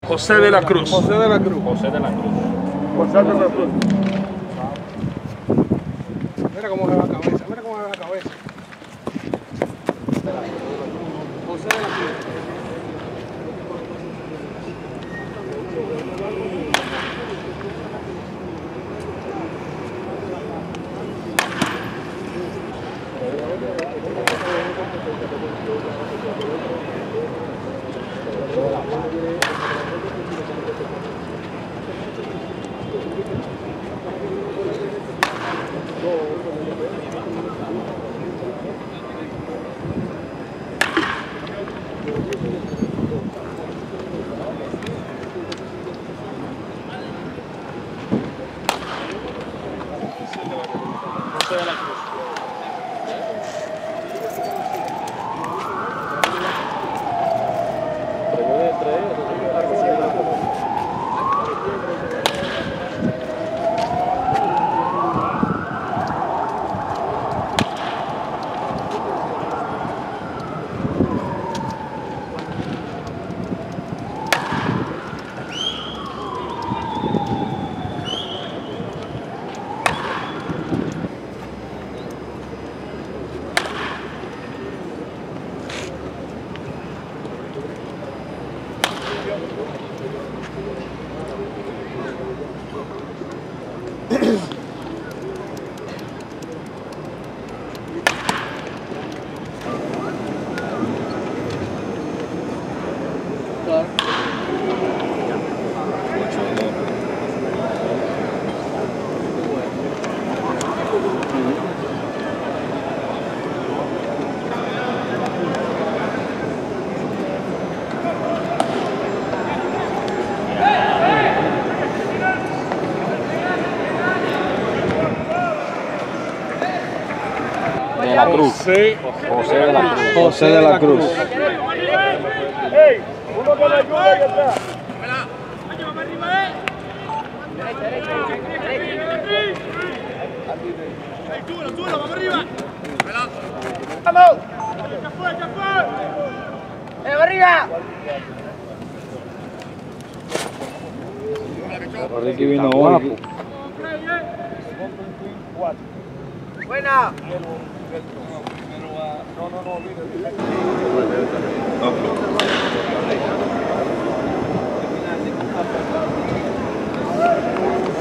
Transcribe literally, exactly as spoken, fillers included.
José de la Cruz. José de la Cruz. José de la Cruz. José de la Cruz. Mira cómo se va la cabeza, mira cómo se va la cabeza. José de la Cruz. José de la Cruz. De la Cruz. José, José de la Cruz. José de la Cruz. ¡Ey! Uno que lo ayuda ahí atrás. ¡Vamos arriba! ¡Vamos! ¡Ya fue, ya fue! ¡Eh, arriba! Ricky vino guapo. ¡Buena! No, no, no, olvídate. Ok.